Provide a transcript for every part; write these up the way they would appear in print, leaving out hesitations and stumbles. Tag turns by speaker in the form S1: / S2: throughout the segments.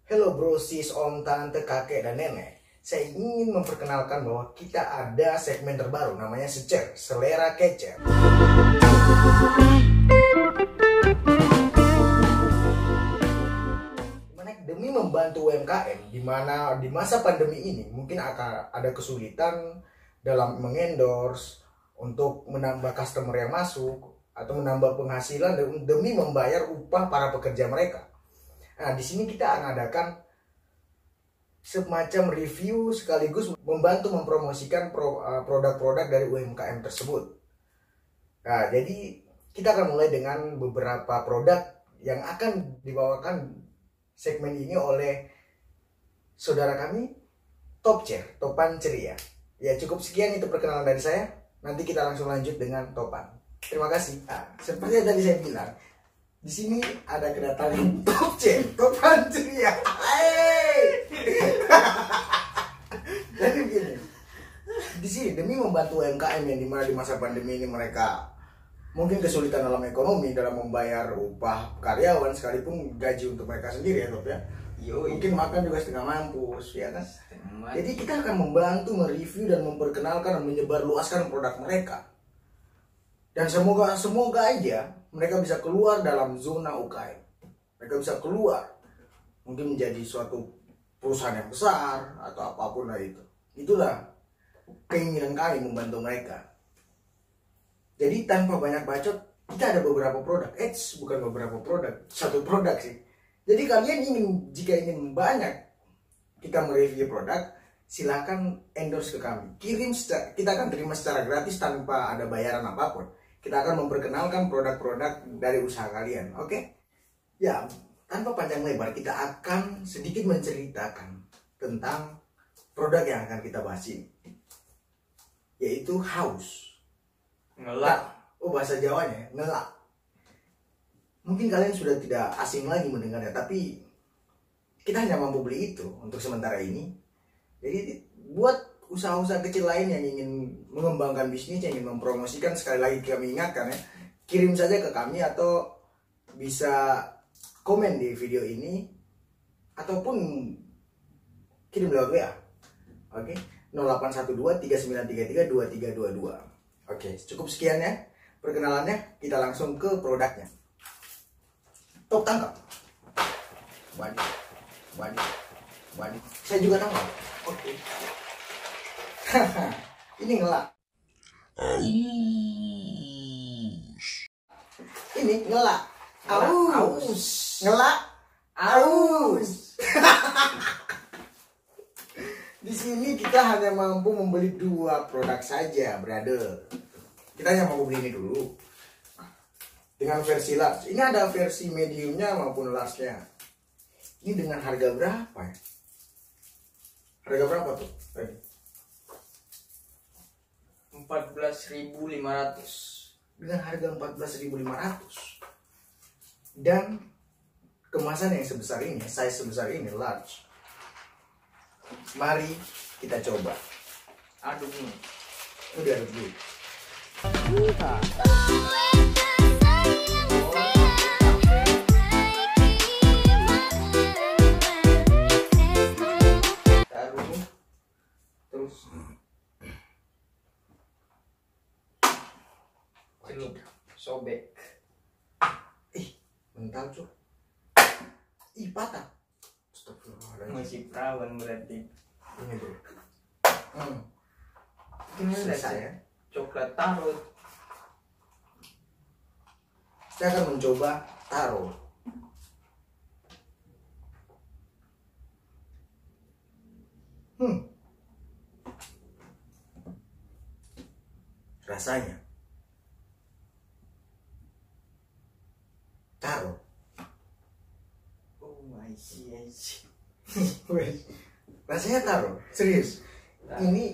S1: Hello bro, sis, om, tante, kakek, dan nenek. Saya ingin memperkenalkan bahwa kita ada segmen terbaru namanya Secer, Selera Kece. Demi membantu UMKM, di mana di masa pandemi ini mungkin akan ada kesulitan dalam mengendorse untuk menambah customer yang masuk atau menambah penghasilan demi membayar upah para pekerja mereka. Nah, di sini kita akan adakan semacam review sekaligus membantu mempromosikan produk-produk dari UMKM tersebut. Nah, jadi kita akan mulai dengan beberapa produk yang akan dibawakan segmen ini oleh saudara kami, Topan Ceria. Ya, cukup sekian itu perkenalan dari saya. Nanti kita langsung lanjut dengan Topan. Terima kasih. Nah, seperti yang tadi saya bilang, di sini ada kedatangan Topan Ceria. Jadi begini, di sini demi membantu UMKM yang dimana di masa pandemi ini mereka mungkin kesulitan dalam ekonomi dalam membayar upah karyawan sekalipun gaji untuk mereka sendiri ya Top ya. Mungkin makan juga setengah mampus ya kan. Jadi kita akan membantu mereview dan memperkenalkan dan menyebarluaskan produk mereka. Dan semoga aja mereka bisa keluar dalam zona UKM. Mereka bisa keluar mungkin menjadi suatu perusahaan yang besar atau apapun lah itu. Itulah keinginan kami membantu mereka. Jadi tanpa banyak bacot, kita ada beberapa produk. Bukan beberapa produk, satu produk sih. Jadi kalian jika ingin banyak kita mereview produk, silakan endorse ke kami. Kita akan terima secara gratis tanpa ada bayaran apapun. Kita akan memperkenalkan produk-produk dari usaha kalian, oke? Ya, tanpa panjang lebar, kita akan sedikit menceritakan tentang produk yang akan kita bahas ini, yaitu haus.
S2: Ngelak.
S1: Oh, bahasa Jawanya ngelak. Mungkin kalian sudah tidak asing lagi mendengarnya, tapi kita hanya mampu beli itu untuk sementara ini. Jadi buat usaha-usaha kecil lain yang ingin mengembangkan bisnis, yang ingin mempromosikan, sekali lagi kami ingatkan ya, kirim saja ke kami atau bisa komen di video ini ataupun kirim lewat WA. Oke, 0812 3933 2322. Oke, cukup sekian ya perkenalannya. Kita langsung ke produknya. Top, tangkap. Waduh. Saya juga tangkap. Oke. Ini ngelak. Ini ngelak. Aus. Ngelak. Aus. Di sini kita hanya mampu membeli 2 produk saja, brother. Kita hanya mampu beli ini dulu. Dengan versi large. Ini ada versi mediumnya maupun large-nya. Ini dengan harga berapa ya? Harga berapa tuh?
S2: 14.500.
S1: Dengan harga 14.500. Dan kemasan yang sebesar ini, size sebesar ini, large. Mari kita coba.
S2: Aduk nih.
S1: Udah aduk dulu. Taruh nih. Terus
S2: celup, sobek.
S1: mental cuy. Patah. Astagfirullahaladzim.
S2: Masih perawan berarti.
S1: Ini bro.
S2: Ini
S1: Selesai ya.
S2: Coklat tarot.
S1: Saya akan mencoba taro. Rasanya taro.
S2: Oh, I see.
S1: Rasanya taro, serius. Ini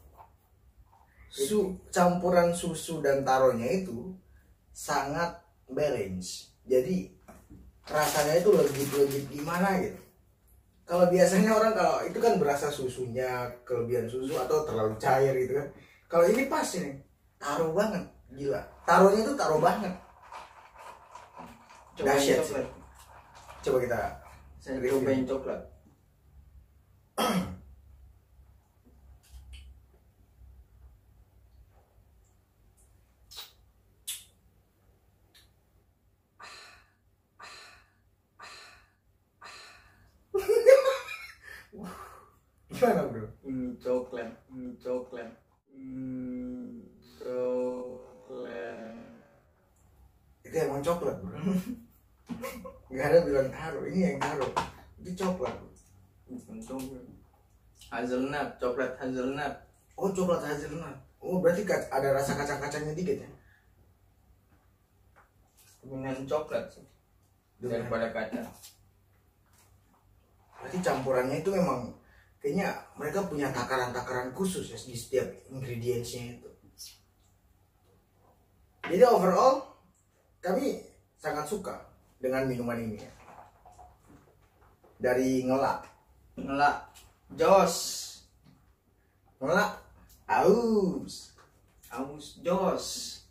S1: campuran susu dan taronya itu sangat balance. Jadi rasanya itu legit gimana gitu. Kalau biasanya orang kalau itu kan berasa susunya kelebihan susu atau terlalu cair gitu kan. Kalau ini pas ini, taro banget, gila. Taronya itu taro banget. Dahsyat sih. Coba kita
S2: Saya
S1: Review.
S2: cobain coklat.
S1: Gimana bro?
S2: Ini coklat. Coklat.
S1: Itu emang coklat bro. Gak ada bilang taro, ini yang taro. Itu coklat bro.
S2: Bukan coklat. Hazelnut, coklat hazelnut.
S1: Oh coklat hazelnut. Oh berarti ada rasa kacang-kacangnya dikit ya?
S2: Dengan coklat sih. Daripada kacang.
S1: Berarti campurannya itu memang kayaknya mereka punya takaran-takaran khusus ya di setiap ingredientsnya itu. Jadi overall kami sangat suka dengan minuman ini ya. Dari ngelak,
S2: Jos.
S1: aus.
S2: Jos.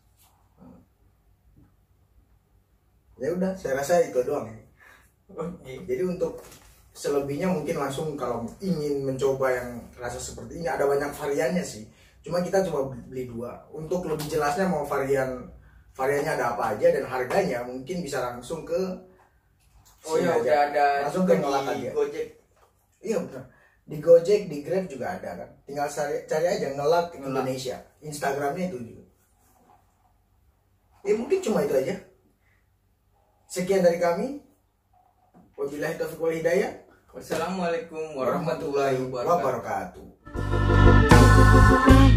S1: Ya udah, saya rasa itu doang ya.
S2: Oke.
S1: Jadi untuk selebihnya mungkin langsung kalau ingin mencoba yang rasa seperti ini ada banyak variannya sih. Cuma kita coba beli 2. Untuk lebih jelasnya mau variannya ada apa aja dan harganya mungkin bisa langsung ke
S2: Oh
S1: sini
S2: ya
S1: aja.
S2: udah ada
S1: Langsung
S2: juga
S1: ke ngelak
S2: di
S1: aja.
S2: Gojek.
S1: Iya benar. Di Gojek, di Grab juga ada kan. Tinggal cari aja ngelak Indonesia. Instagramnya itu juga. Ya mungkin cuma itu aja. Sekian dari kami. Wabillahi taufiq wal hidayah.
S2: Wassalamualaikum warahmatullahi wabarakatuh.
S1: wabarakatuh.